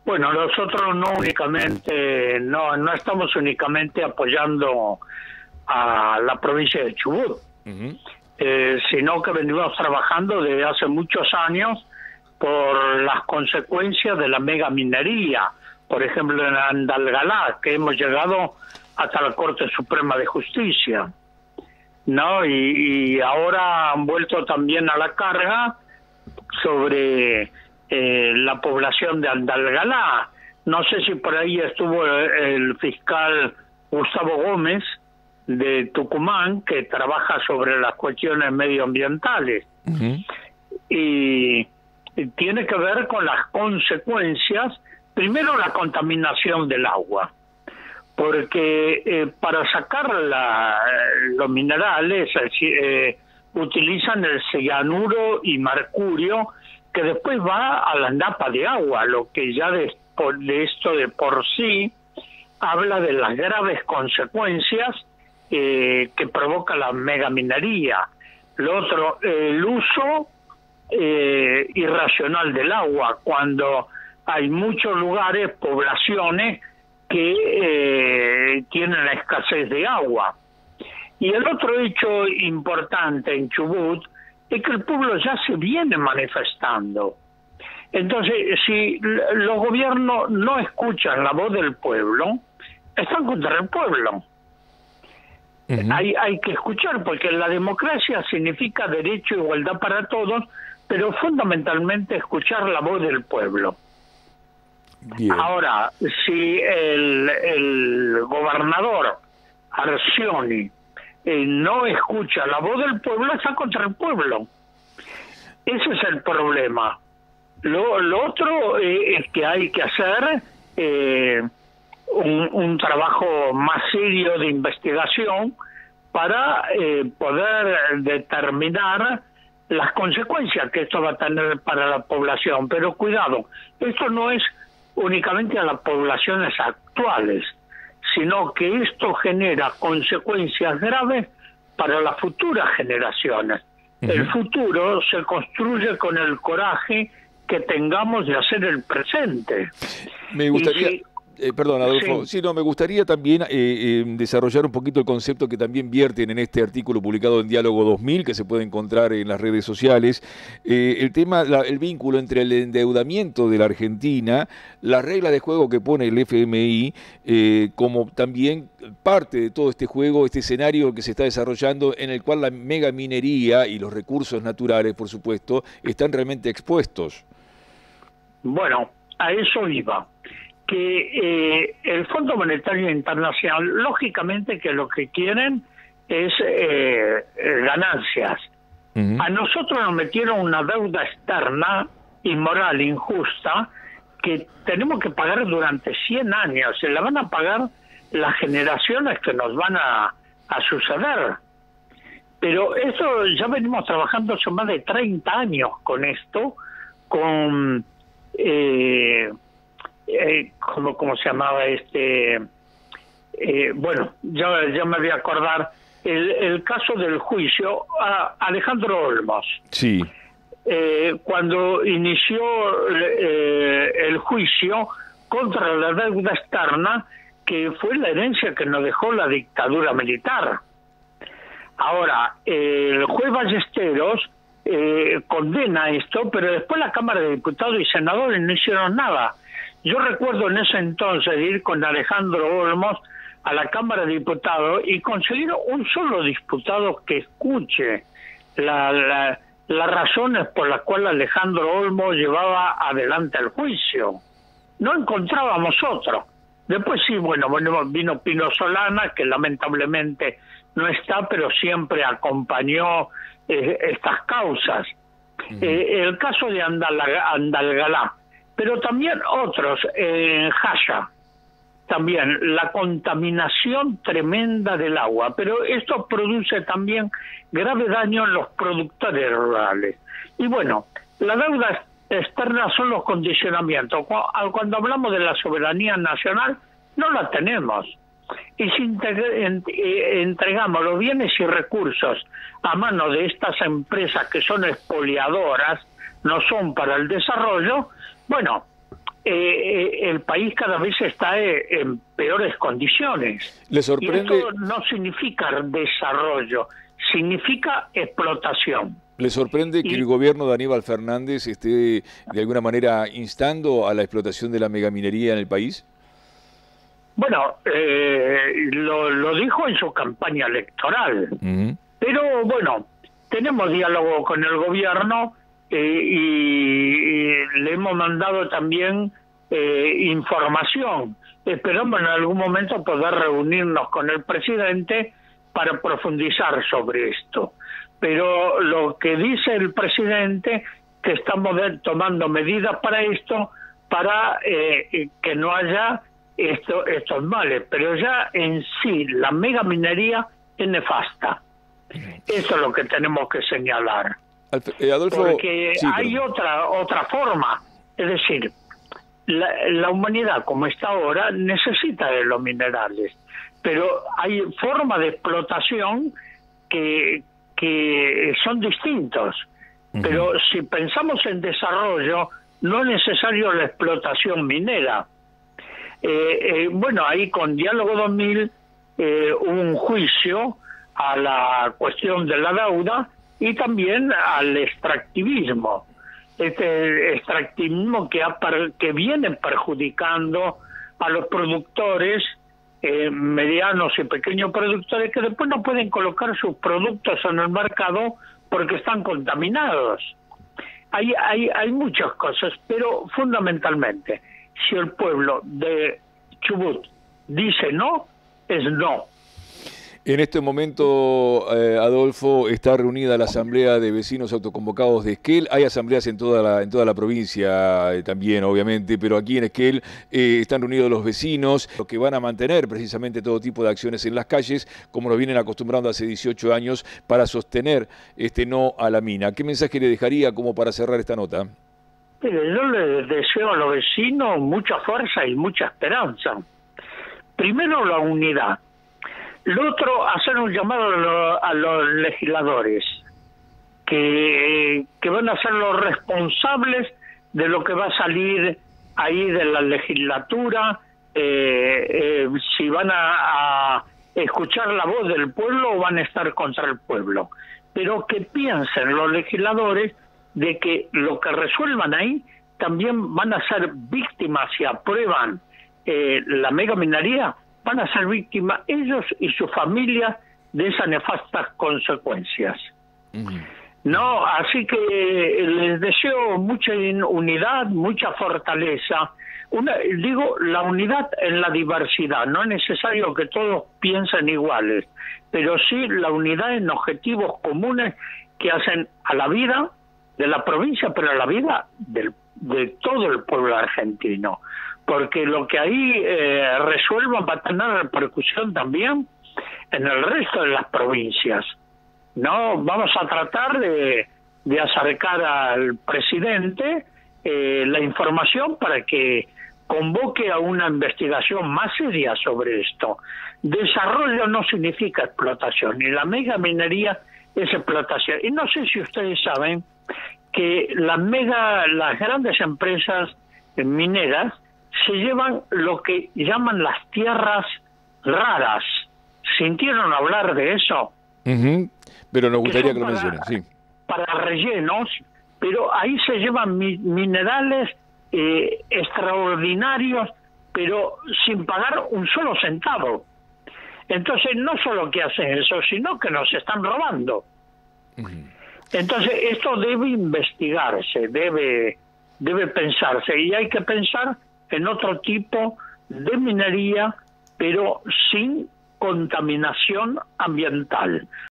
Bueno, nosotros no estamos únicamente apoyando a la provincia de Chubut, sino que venimos trabajando desde hace muchos años por las consecuencias de la megaminería, por ejemplo en Andalgalá, que hemos llegado hasta la Corte Suprema de Justicia, ¿no? Y ahora han vuelto también a la carga sobre la población de Andalgalá. No sé si por ahí estuvo el fiscal Gustavo Gómez de Tucumán, que trabaja sobre las cuestiones medioambientales. Y tiene que ver con las consecuencias, primero la contaminación del agua, porque para sacar los minerales utilizan el cianuro y mercurio, que después va a la napa de agua, lo que ya de esto de por sí habla de las graves consecuencias que provoca la megaminería. Lo otro, el uso irracional del agua, cuando hay muchos lugares, poblaciones que tienen la escasez de agua. Y el otro hecho importante en Chubut es que el pueblo ya se viene manifestando. Entonces, si los gobiernos no escuchan la voz del pueblo, están contra el pueblo. Hay que escuchar, porque la democracia significa derecho e igualdad para todos, pero fundamentalmente escuchar la voz del pueblo. Bien. Ahora, si el gobernador Arcioni no escucha la voz del pueblo, está contra el pueblo. Ese es el problema. Lo otro es que hay que hacer un trabajo más serio de investigación para poder determinar las consecuencias que esto va a tener para la población. Pero cuidado, esto no es únicamente a las poblaciones actuales, sino que esto genera consecuencias graves para las futuras generaciones. El futuro se construye con el coraje que tengamos de hacer el presente. Me gustaría... perdón, Adolfo. Sí, no, me gustaría también desarrollar un poquito el concepto que también vierten en este artículo publicado en Diálogo 2000, que se puede encontrar en las redes sociales. El tema, el vínculo entre el endeudamiento de la Argentina, la regla de juego que pone el FMI, como también parte de todo este juego, este escenario que se está desarrollando, en el cual la megaminería y los recursos naturales, por supuesto, están realmente expuestos. Bueno, a eso iba. Que el Fondo Monetario Internacional, lógicamente que lo que quieren es ganancias. A nosotros nos metieron una deuda externa, inmoral, injusta, que tenemos que pagar durante 100 años. Se la van a pagar las generaciones que nos van a suceder. Pero eso ya venimos trabajando hace más de 30 años con esto, con... ¿cómo se llamaba bueno, ya me voy a acordar el caso del juicio a Alejandro Olmos. Sí. Cuando inició el juicio contra la deuda externa, que fue la herencia que nos dejó la dictadura militar. Ahora, el juez Ballesteros condena esto, pero después la Cámara de Diputados y Senadores no hicieron nada. Yo recuerdo en ese entonces ir con Alejandro Olmos a la Cámara de Diputados y conseguir un solo diputado que escuche las razones por las cuales Alejandro Olmos llevaba adelante el juicio. No encontrábamos otro. Después sí, bueno, vino Pino Solana, que lamentablemente no está, pero siempre acompañó estas causas. El caso de Andalgalá, pero también otros, en Jaya, también la contaminación tremenda del agua, pero esto produce también grave daño en los productores rurales. Y bueno, la deuda externa son los condicionamientos. Cuando hablamos de la soberanía nacional, no la tenemos. Y si entregamos los bienes y recursos a manos de estas empresas que son expoliadoras, no son para el desarrollo, bueno, el país cada vez está en peores condiciones. ¿Le sorprende? Y esto no significa desarrollo, significa explotación. ¿Le sorprende que el gobierno de Aníbal Fernández esté de alguna manera instando a la explotación de la megaminería en el país? Bueno, lo dijo en su campaña electoral. Pero bueno, tenemos diálogo con el gobierno y le hemos mandado también información. Esperamos en algún momento poder reunirnos con el presidente para profundizar sobre esto. Pero lo que dice el presidente, que estamos tomando medidas para esto, para que no haya estos males. Pero ya en sí la megaminería es nefasta. Eso es lo que tenemos que señalar. Adolfo, porque sí, hay otra forma. Es decir, la humanidad como está ahora necesita de los minerales, pero hay formas de explotación que son distintos. Pero si pensamos en desarrollo, no es necesario la explotación minera. Bueno, ahí con Diálogo 2000 hubo un juicio a la cuestión de la deuda y también al extractivismo. Este extractivismo que viene perjudicando a los productores, medianos y pequeños productores, que después no pueden colocar sus productos en el mercado porque están contaminados. Hay muchas cosas, pero fundamentalmente, si el pueblo de Chubut dice no, es no. En este momento, Adolfo, está reunida la Asamblea de Vecinos Autoconvocados de Esquel. Hay asambleas en toda la provincia también, obviamente, pero aquí en Esquel están reunidos los vecinos, los que van a mantener precisamente todo tipo de acciones en las calles, como nos vienen acostumbrando hace 18 años, para sostener este no a la mina. ¿Qué mensaje le dejaría como para cerrar esta nota? Mire, yo le deseo a los vecinos mucha fuerza y mucha esperanza. Primero, la unidad. Lo otro, hacer un llamado a los legisladores, que van a ser los responsables de lo que va a salir ahí de la legislatura, si van a escuchar la voz del pueblo o van a estar contra el pueblo. Pero que piensen los legisladores de que lo que resuelvan ahí también van a ser víctimas si aprueban la megaminería, van a ser víctimas ellos y sus familias de esas nefastas consecuencias. No, así que les deseo mucha unidad, mucha fortaleza. Digo, la unidad en la diversidad. No es necesario que todos piensen iguales, pero sí la unidad en objetivos comunes que hacen a la vida de la provincia, pero a la vida de todo el pueblo argentino. Porque lo que ahí resuelvan va a tener repercusión también en el resto de las provincias. No, vamos a tratar de acercar al presidente la información para que convoque a una investigación más seria sobre esto. Desarrollo no significa explotación, y la megaminería es explotación. Y no sé si ustedes saben que las grandes empresas mineras se llevan lo que llaman las tierras raras. ¿Sintieron hablar de eso? Pero nos gustaría que lo mencionen, sí. Para rellenos, pero ahí se llevan minerales extraordinarios, pero sin pagar un solo centavo. Entonces, no solo que hacen eso, sino que nos están robando. Entonces, esto debe investigarse, debe pensarse, y hay que pensar en otro tipo de minería, pero sin contaminación ambiental.